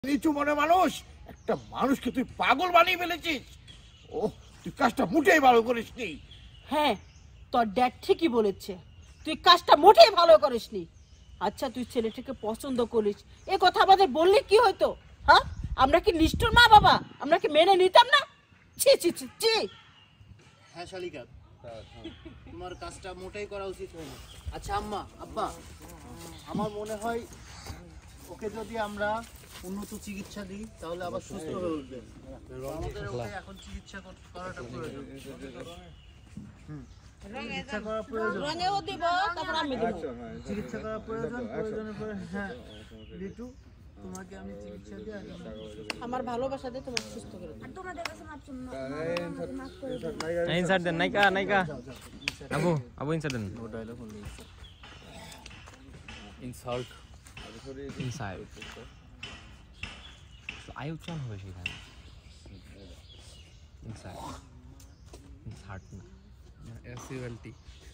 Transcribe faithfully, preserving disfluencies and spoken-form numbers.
নিচু মনে মানুষ, একটা মানুষকে তুই পাগল বানিয়ে ফেলেছিস। ও তুই কাজটা মোটেই ভালো করিসনি। হ্যাঁ, তোর ড্যাড ঠিকই বলেছে, তুই কাজটা মোটেই ভালো করিসনি। আচ্ছা, তুই ছেলেটাকে পছন্দ করিস, এ কথা আমাদের বললে কি হতো? হ্যাঁ, আমরা কি নিষ্ঠুর মা বাবা? আমরা কি মেনে নিতাম না? ছি ছি ছি ছি। হ্যাঁ শালিকা, তোমার কাজটা মোটেই করা উচিত হয়নি। আচ্ছা আম্মা, আব্বা, আমার মনে হয় ওকে যদি আমরা উন্নত চিকিৎসা দিই তাহলে আবার সুস্থ হয়ে উঠবে। আমাদের ওকে এখন চিকিৎসা করাটা প্রয়োজন। চিকিৎসা করা প্রয়োজন। রঙেও দিব, তারপর আমি দিব। চিকিৎসা করা প্রয়োজন, প্রয়োজনে হ্যাঁ লিটু, তোমাকে আমি চিকিৎসা দিয়ে আমার ভালোবাসা দিয়ে তোমাকে সুস্থ করে দেব। তোমাদের কাছে মাপ চাই, মাফ করে দিন। ইনসার্ট দেন, নাইকা নাইকা আবু আবু ইনসার্ট দেন। No dialogue only insult inside I উচ্চারণ হবে সেখানে ইনসাইড ইনসার্ট না এস ইউ এল টি